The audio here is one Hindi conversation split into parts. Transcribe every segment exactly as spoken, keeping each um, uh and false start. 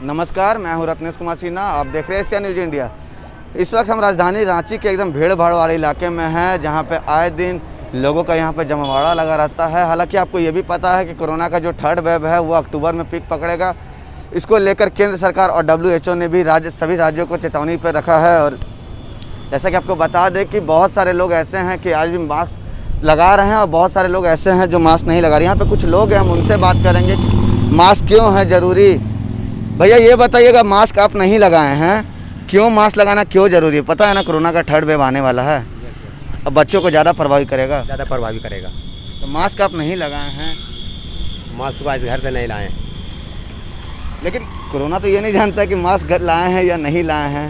नमस्कार, मैं हूं रत्नेश कुमार सिन्हा। आप देख रहे हैं एशिया न्यूज़ इंडिया। इस वक्त हम राजधानी रांची के एकदम भीड़ भाड़ वाले इलाके में हैं, जहां पे आए दिन लोगों का यहां पे जमावड़ा लगा रहता है। हालांकि आपको ये भी पता है कि कोरोना का जो थर्ड वेव है वो अक्टूबर में पीक पकड़ेगा। इसको लेकर केंद्र सरकार और डब्ल्यू एच ओ ने भी राज्य सभी राज्यों को चेतावनी पर रखा है। और जैसा कि आपको बता दें कि बहुत सारे लोग ऐसे हैं कि आज भी मास्क लगा रहे हैं और बहुत सारे लोग ऐसे हैं जो मास्क नहीं लगा रहे। यहाँ पे कुछ लोग हैं, हम उनसे बात करेंगे कि मास्क क्यों है ज़रूरी। भैया ये बताइएगा, मास्क आप नहीं लगाए हैं, क्यों मास्क लगाना क्यों ज़रूरी है? पता है ना कोरोना का थर्ड वेव आने वाला है, अब बच्चों को ज़्यादा प्रभावित करेगा ज़्यादा प्रभावित करेगा। तो मास्क आप नहीं लगाए हैं। मास्क तो आज घर से नहीं लाए, लेकिन कोरोना तो ये नहीं जानता कि मास्क घर लाए हैं या नहीं लाए हैं।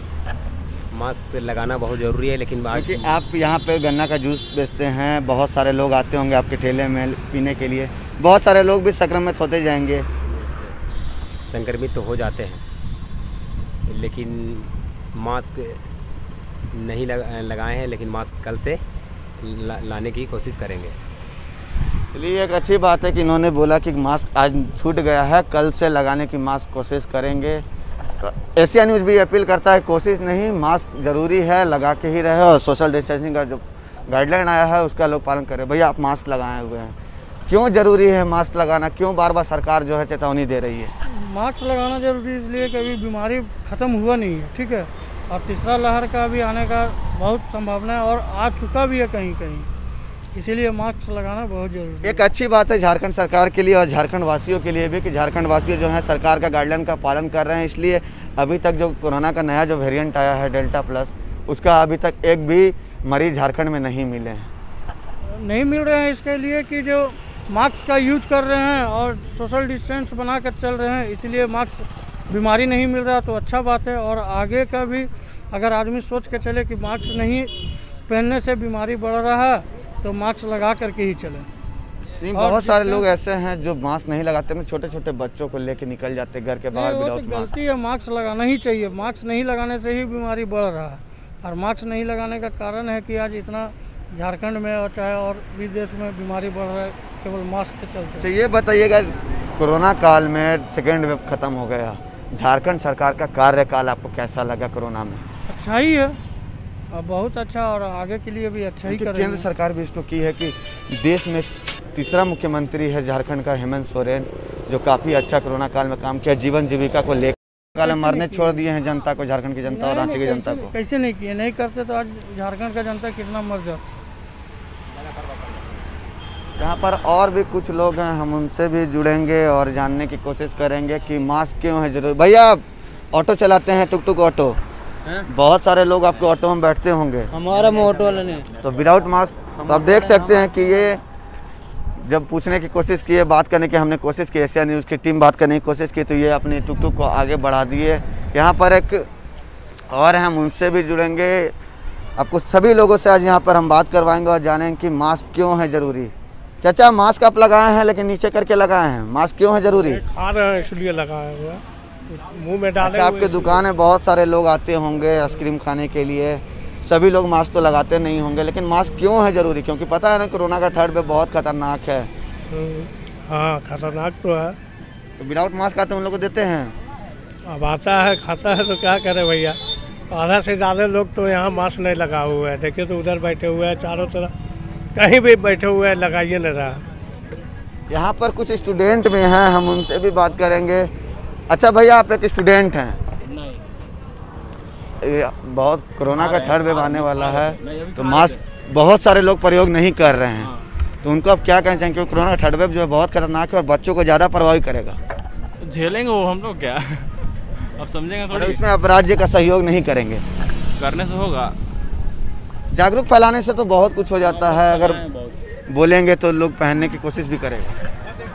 मास्क लगाना बहुत ज़रूरी है। लेकिन क्योंकि आप यहाँ पे गन्ना का जूस बेचते हैं, बहुत सारे लोग आते होंगे आपके ठेले में पीने के लिए, बहुत सारे लोग भी संक्रमित होते जाएंगे। संक्रमित तो हो जाते हैं, लेकिन मास्क नहीं लगा, लगाए हैं। लेकिन मास्क कल से ला, लाने की कोशिश करेंगे। चलिए, एक अच्छी बात है कि इन्होंने बोला कि मास्क आज छूट गया है, कल से लगाने की मास्क कोशिश करेंगे। एशिया न्यूज़ भी अपील करता है, कोशिश नहीं, मास्क ज़रूरी है, लगा के ही रहे और सोशल डिस्टेंसिंग का जो गाइडलाइन आया है उसका लोग पालन करें। भैया आप मास्क लगाए हुए हैं, क्यों ज़रूरी है मास्क लगाना? क्यों बार बार सरकार जो है चेतावनी दे रही है? मास्क लगाना जरूरी इसलिए कि अभी बीमारी ख़त्म हुआ नहीं है, ठीक है, और तीसरा लहर का भी आने का बहुत संभावना है और आ चुका भी है कहीं कहीं, इसीलिए मास्क लगाना बहुत जरूरी है। एक अच्छी बात है झारखंड सरकार के लिए और झारखंड वासियों के लिए भी कि झारखंड वासी जो है सरकार का गाइडलाइन का पालन कर रहे हैं। इसलिए अभी तक जो कोरोना का नया जो वेरिएंट आया है डेल्टा प्लस, उसका अभी तक एक भी मरीज झारखंड में नहीं मिले हैं। नहीं मिल रहे हैं इसके लिए कि जो मास्क का यूज कर रहे हैं और सोशल डिस्टेंस बना कर चल रहे हैं, इसीलिए मास्क बीमारी नहीं मिल रहा तो अच्छा बात है। और आगे का भी अगर आदमी सोच के चले कि मास्क नहीं पहनने से बीमारी बढ़ रहा है तो मास्क लगा करके ही चले। नहीं, बहुत सारे लोग ऐसे हैं जो मास्क नहीं लगाते, में छोटे छोटे बच्चों को लेके निकल जाते घर के बाहर विदाउट मास्क। गलती है, मास्क लगाना ही चाहिए। मास्क नहीं लगाने से ही बीमारी बढ़ रहा है और मास्क नहीं लगाने का कारण है कि आज इतना झारखंड में और चाहे और भी देश में बीमारी बढ़ रहा है केवल मास्क के चलते। तो ये बताइएगा, कोरोना काल में सेकेंड वेव खत्म हो गया, झारखंड सरकार का कार्यकाल आपको कैसा लगा कोरोना में? अच्छा ही है, बहुत अच्छा, और आगे के लिए भी अच्छा ही करेंगे। केंद्र सरकार भी इसको की है कि देश में तीसरा मुख्यमंत्री है झारखंड का हेमंत सोरेन, जो काफ़ी अच्छा कोरोना काल में काम किया, जीवन जीविका को लेकर काल मरने छोड़ दिए हैं जनता को, झारखंड की जनता और रांची की जनता को। कैसे नहीं किए? नहीं करते तो आज झारखंड का जनता कितना मर जाता। यहाँ पर और भी कुछ लोग हैं, हम उनसे भी जुड़ेंगे और जानने की कोशिश करेंगे कि मास्क क्यों है जरूरी। भैया आप ऑटो चलाते हैं, टुक टुक ऑटो, बहुत सारे लोग आपके ऑटो में बैठते होंगे। हमारा ऑटो वाला नहीं तो विदाउट मास्क, तो आप देख सकते हैं कि ये जब पूछने की कोशिश की है, बात करने की हमने कोशिश की, एशिया न्यूज़ की टीम बात करने की कोशिश की, तो ये अपनी टुक टुक को आगे बढ़ा दिए। यहाँ पर एक और हम उनसे भी जुड़ेंगे, आपको सभी लोगों से आज यहाँ पर हम बात करवाएंगे और जानेंगे कि मास्क क्यों है ज़रूरी। चाचा, मास्क आप लगाए हैं लेकिन नीचे करके लगाए हैं, मास्क क्यों है ज़रूरी? खा रहे हैं इसलिए लगाया हुआ, मुँह में डाले। अच्छा, आपके दुकान है, बहुत सारे लोग आते होंगे आइसक्रीम खाने के लिए, सभी लोग मास्क तो लगाते नहीं होंगे, लेकिन मास्क क्यों है ज़रूरी? क्योंकि पता है ना कोरोना का थर्ड वेव बहुत खतरनाक है। हाँ, खतरनाक तो है। तो विदाउट मास्क आते उन लोग को देते हैं, अब आता है खाता है तो क्या करे भैया। आधा से ज़्यादा लोग तो यहाँ मास्क नहीं लगा हुआ है, देखिए तो उधर बैठे हुए हैं, चारों तरफ कहीं भी बैठे हुए हैं, लगाइए नहीं रहा। यहाँ पर कुछ स्टूडेंट भी हैं, हम उनसे भी बात करेंगे। अच्छा भैया, आप एक स्टूडेंट हैं? नहीं। बहुत कोरोना का थर्ड वेव आने वाला है तो मास्क बहुत सारे लोग प्रयोग नहीं कर रहे हैं, तो उनको आप क्या कहना चाहेंगे? क्योंकि कोरोना का थर्ड वेव जो है बहुत खतरनाक है और बच्चों को ज़्यादा प्रभावित करेगा। झेलेंगे वो हम लोग क्या अब समझेंगे थोड़ी। इसमें आप राज्य का सहयोग नहीं करेंगे? करने से होगा, जागरूक फैलाने से तो बहुत कुछ हो जाता है, अगर बोलेंगे तो लोग पहनने की कोशिश भी करेंगे।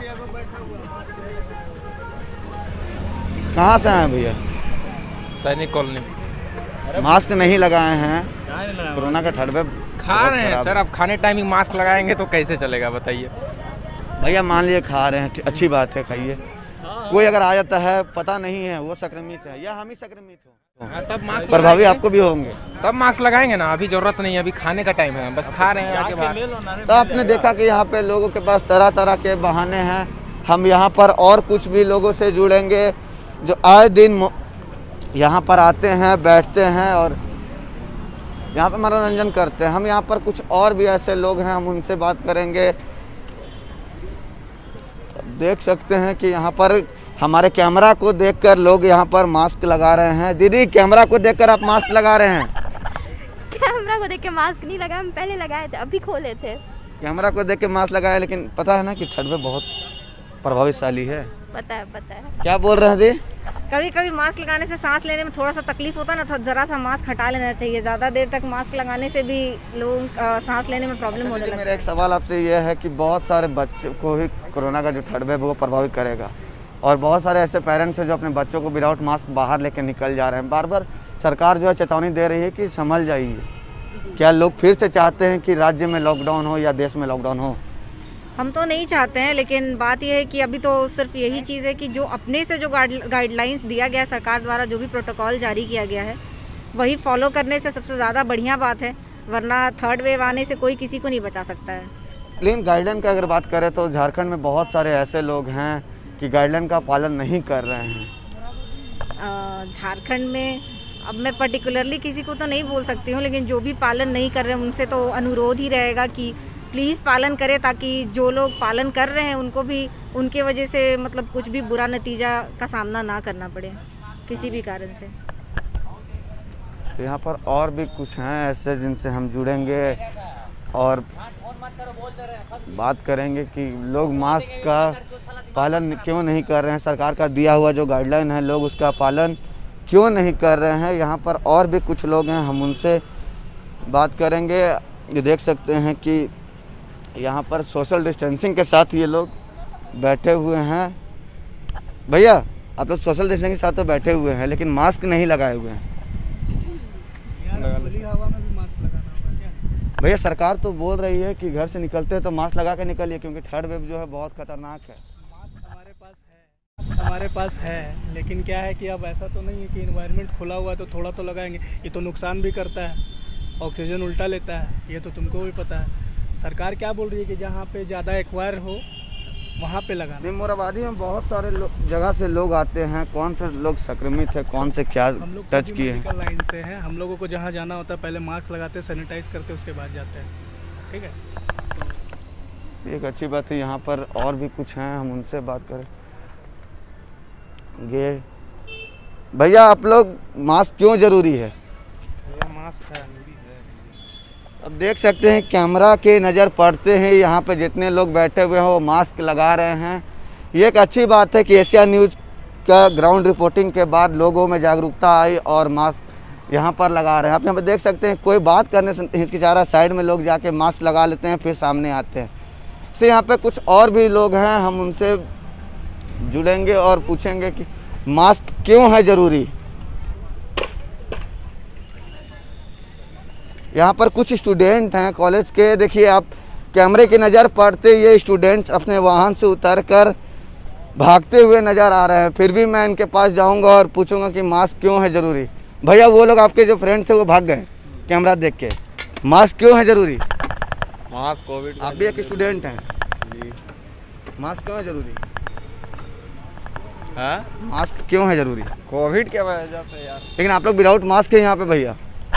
कहाँ से आए भैया? सैनिक कॉलोनी। मास्क नहीं लगाए हैं, कोरोना का थर्ड वेव खा रहे हैं सर, अब खाने टाइम ही मास्क लगाएंगे तो कैसे चलेगा बताइए? भैया मान लिए खा रहे हैं, अच्छी बात है, खाइए। कोई अगर आ जाता है, पता नहीं है वो संक्रमित है या हम ही संक्रमित हो, तब मास्क प्रभावी आपको भी होंगे, तब मास्क लगाएंगे ना। अभी जरूरत नहीं है, अभी खाने का टाइम है, बस खा रहे हैं आगे बाहर। तो आपने देखा कि यहाँ पे लोगों के पास तरह तरह के बहाने हैं। हम यहाँ पर और कुछ भी लोगों से जुड़ेंगे जो आए दिन यहाँ पर आते हैं, बैठते हैं और यहाँ पर मनोरंजन करते हैं। हम यहाँ पर कुछ और भी ऐसे लोग हैं, हम उनसे बात करेंगे। देख सकते हैं कि यहाँ पर हमारे कैमरा को देखकर लोग यहाँ पर मास्क लगा रहे हैं। दीदी, कैमरा को देखकर आप मास्क लगा रहे हैं? कैमरा को देख के मास्क नहीं लगाया, हम पहले लगाए थे, अभी खोले थे। कैमरा को देख के मास्क लगाया, लेकिन पता है ना कि ठंड में बहुत प्रभावशाली है। पता है पता है। क्या बोल रहे हैं दी? कभी कभी मास्क लगाने से सांस लेने में थोड़ा सा तकलीफ होता है ना, तो जरा सा मास्क हटा लेना चाहिए। ज़्यादा देर तक मास्क लगाने से भी लोगों को सांस लेने में प्रॉब्लम होने लगती है। मेरा एक सवाल आपसे ये है कि बहुत सारे बच्चों को ही कोरोना का जो ठंड है वो प्रभावित करेगा, और बहुत सारे ऐसे पेरेंट्स हैं जो अपने बच्चों को विदाउट मास्क बाहर लेकर निकल जा रहे हैं। बार बार सरकार जो है चेतावनी दे रही है कि संभल जाइए। क्या लोग फिर से चाहते हैं कि राज्य में लॉकडाउन हो या देश में लॉकडाउन हो? हम तो नहीं चाहते हैं, लेकिन बात यह है कि अभी तो सिर्फ यही चीज़ है कि जो अपने से जो गाइडलाइंस दिया गया है सरकार द्वारा, जो भी प्रोटोकॉल जारी किया गया है, वही फॉलो करने से सबसे ज़्यादा बढ़िया बात है। वरना थर्ड वेव आने से कोई किसी को नहीं बचा सकता है। लेकिन गाइडलाइन का अगर बात करें तो झारखंड में बहुत सारे ऐसे लोग हैं कि गाइडलाइन का पालन नहीं कर रहे हैं। झारखंड में अब मैं पर्टिकुलरली किसी को तो नहीं बोल सकती हूँ, लेकिन जो भी पालन नहीं कर रहे हैं उनसे तो अनुरोध ही रहेगा कि प्लीज़ पालन करें, ताकि जो लोग पालन कर रहे हैं उनको भी उनके वजह से मतलब कुछ भी बुरा नतीजा का सामना ना करना पड़े किसी भी कारण से। तो यहाँ पर और भी कुछ हैं ऐसे जिनसे हम जुड़ेंगे और बात करेंगे कि लोग मास्क का पालन क्यों नहीं कर रहे हैं। सरकार का दिया हुआ जो गाइडलाइन है लोग उसका पालन क्यों नहीं कर रहे हैं। यहाँ पर और भी कुछ लोग हैं, हम उनसे बात करेंगे। ये देख सकते हैं कि यहाँ पर सोशल डिस्टेंसिंग के साथ ये लोग बैठे हुए हैं। भैया, आप लोग सोशल डिस्टेंसिंग के साथ तो बैठे हुए हैं, लेकिन मास्क नहीं लगाए हुए हैं। खुली हवा में भी मास्क लगाना होगा क्या? भैया, सरकार तो बोल रही है कि घर से निकलते हैं तो मास्क लगा के निकलिए, क्योंकि थर्ड वेव जो है बहुत खतरनाक है। मास्क हमारे पास है, मास्क हमारे पास है, लेकिन क्या है कि अब ऐसा तो नहीं है कि इन्वायरमेंट खुला हुआ है तो थोड़ा तो लगाएंगे। ये तो नुकसान भी करता है, ऑक्सीजन उल्टा लेता है, ये तो तुमको भी पता है। सरकार क्या बोल रही है कि जहाँ पे ज़्यादा एक्वायर हो वहाँ पे लगाना। मोराबादी में बहुत सारे जगह से लोग आते हैं, कौन से लोग संक्रमित है, कौन से क्या टच किए हैं। लाइन से हैं, हम लोगों को जहाँ जाना होता है पहले मास्क लगाते, सैनिटाइज करते, उसके बाद जाते हैं। ठीक है, एक अच्छी बात है। यहाँ पर और भी कुछ हैं, हम उनसे बात करें। ये भैया, आप लोग मास्क क्यों ज़रूरी है? मास्क है, अब देख सकते हैं कैमरा के नज़र पड़ते हैं, यहाँ पे जितने लोग बैठे हुए हैं वो मास्क लगा रहे हैं। ये एक अच्छी बात है कि एशिया न्यूज़ का ग्राउंड रिपोर्टिंग के बाद लोगों में जागरूकता आई और मास्क यहाँ पर लगा रहे हैं। आप यहाँ पर देख सकते हैं कोई बात करने से हिचकिचा रहा है, साइड में लोग जाके मास्क लगा लेते हैं, फिर सामने आते हैं। से यहाँ पे कुछ और भी लोग हैं, हम उनसे जुड़ेंगे और पूछेंगे कि मास्क क्यों है ज़रूरी। यहाँ पर कुछ स्टूडेंट हैं कॉलेज के, देखिए आप कैमरे की नज़र पड़ते ये स्टूडेंट अपने वाहन से उतरकर भागते हुए नज़र आ रहे हैं। फिर भी मैं इनके पास जाऊंगा और पूछूंगा कि मास्क क्यों है ज़रूरी। भैया, वो लोग आपके जो फ्रेंड थे वो भाग गए कैमरा देख के, मास्क क्यों है ज़रूरी? मास्क कोविड, आप भी एक स्टूडेंट हैं, मास्क क्यों है ज़रूरी? हाँ, मास्क क्यों है ज़रूरी? कोविड के वजह से यार। लेकिन आप लोग विदाउट मास्क है यहाँ पे। भैया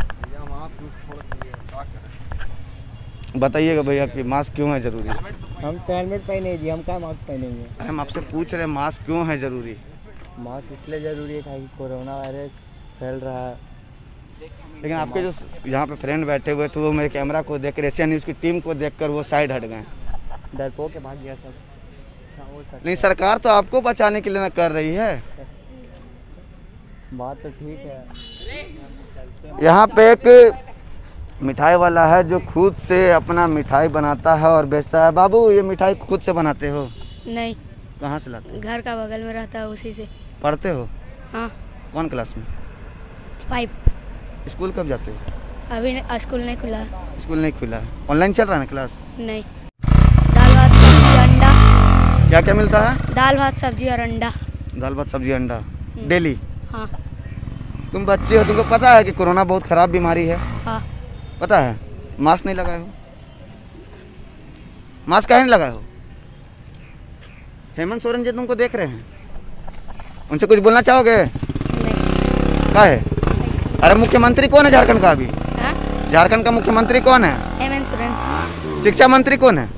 बताइएगा भैया कि मास्क क्यों है ज़रूरी? हम तो हेलमेट पहने जी, हम क्या मास्क पहनेंगे? अरे हम आपसे पूछ रहे हैं मास्क क्यों है ज़रूरी? मास्क इसलिए ज़रूरी है कि कोरोना वायरस फैल रहा है। लेकिन आपके जो यहाँ पे फ्रेंड बैठे हुए थे वो मेरे कैमरा को देख कर, एशिया न्यूज़ की टीम को देखकर वो साइड हट गए। डरपोक के भाग गया सब। नहीं, सरकार तो आपको बचाने के लिए ना कर रही है। बात तो ठीक है। यहाँ पे एक मिठाई वाला है जो खुद से अपना मिठाई बनाता है और बेचता है। बाबू, ये मिठाई खुद से बनाते हो? नहीं, कहाँ से लाते हो? घर का बगल में रहता है, उसी से। पढ़ते हो? हाँ। कौन क्लास में? फाइव। स्कूल कब जाते हो? अभी स्कूल नहीं खुला है। स्कूल नहीं खुला है, ऑनलाइन चल रहा है ना क्लास? नहीं। दाल भात सब्जी अंडा। क्या क्या मिलता है? दाल भात सब्जी और अंडा। दाल भात सब्जी अंडा डेली? हाँ। तुम बच्चे हो, तुमको पता है कि कोरोना बहुत ख़राब बीमारी है? हाँ। पता है? मास्क नहीं लगाए हो? मास्क काहे नहीं लगाए हो? हेमंत सोरेन जी तुमको देख रहे हैं, उनसे कुछ बोलना चाहोगे? नहीं। क्या है? अरे मुख्यमंत्री कौन है झारखंड का अभी? हाँ? झारखंड का मुख्यमंत्री कौन है? हेमंत सोरेन। शिक्षा मंत्री कौन है?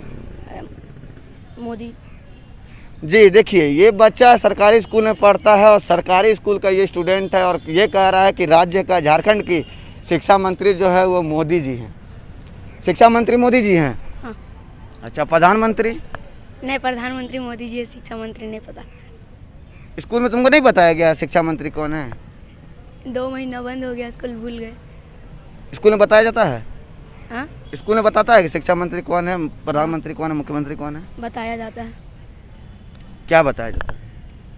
मोदी। जी देखिए, ये बच्चा सरकारी स्कूल में पढ़ता है और सरकारी स्कूल का ये स्टूडेंट है और ये कह रहा है कि राज्य का, झारखंड की शिक्षा मंत्री जो है वो मोदी जी हैं। शिक्षा मंत्री मोदी जी हैं? हाँ। अच्छा, प्रधानमंत्री? नहीं, प्रधानमंत्री मोदी जी है, शिक्षा मंत्री नहीं पता। स्कूल में तुमको नहीं बताया गया शिक्षा मंत्री कौन है? दो महीना बंद हो गया, स्कूल भूल गए। स्कूल में बताया जाता है? हाँ, स्कूल में बताता है कि शिक्षा मंत्री कौन है, प्रधानमंत्री कौन है, मुख्यमंत्री कौन है? बताया जाता है। क्या बताया जाता है?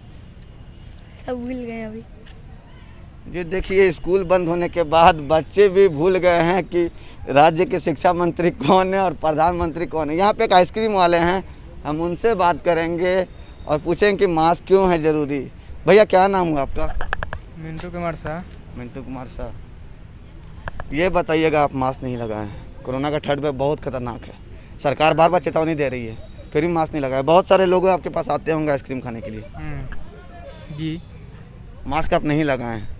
सब भूल गए अभी। जी देखिए, स्कूल बंद होने के बाद बच्चे भी भूल गए हैं कि राज्य के शिक्षा मंत्री कौन है और प्रधानमंत्री कौन है। यहाँ पे एक आइसक्रीम वाले हैं, हम उनसे बात करेंगे और पूछेंगे कि मास्क क्यों है ज़रूरी। भैया क्या नाम हुआ आपका? मिंटू कुमार शाह। मिंटू कुमार शाह, ये बताइएगा, आप मास्क नहीं लगाए हैं। कोरोना का थर्ड वेव बहुत खतरनाक है, सरकार बार बार चेतावनी दे रही है, फिर भी मास्क नहीं लगाए। बहुत सारे लोग आपके पास आते होंगे आइसक्रीम खाने के लिए। जी, मास्क आप नहीं लगाए हैं।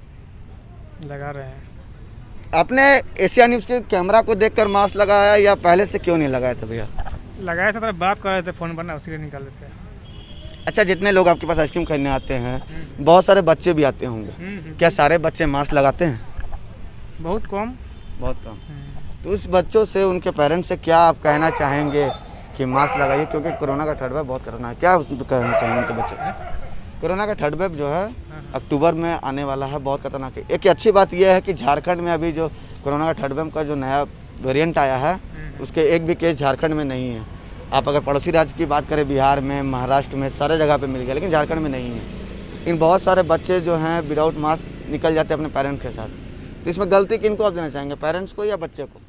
लगा रहे हैं। आपने एशिया न्यूज़ के कैमरा को देखकर मास्क लगाया या पहले से क्यों नहीं लगाया था भैया? लगाया था, बात कर रहे थे फ़ोन पर ना, उसी लिए निकाल लेते हैं। अच्छा, जितने लोग आपके पास आइसक्रीम खरीदने आते हैं, बहुत सारे बच्चे भी आते होंगे, क्या सारे बच्चे मास्क लगाते हैं? बहुत कम। बहुत कम। तो उस बच्चों से, उनके पेरेंट्स से क्या आप कहना चाहेंगे कि मास्क लगाइए, क्योंकि कोरोना का थर्ड वेव बहुत खतरनाक है? क्या कहना चाहेंगे उनके बच्चे? कोरोना का थर्ड वेव जो है अक्टूबर में आने वाला है, बहुत खतरनाक है। एक अच्छी बात यह है कि झारखंड में अभी जो कोरोना का थर्ड वेव का जो नया वेरिएंट आया है, उसके एक भी केस झारखंड में नहीं है। आप अगर पड़ोसी राज्य की बात करें, बिहार में, महाराष्ट्र में, सारे जगह पे मिल गया, लेकिन झारखंड में नहीं है। इन बहुत सारे बच्चे जो हैं विदाउट मास्क निकल जाते हैं अपने पेरेंट्स के साथ। तो इसमें गलती किनको आप देना चाहेंगे, पेरेंट्स को या बच्चे को?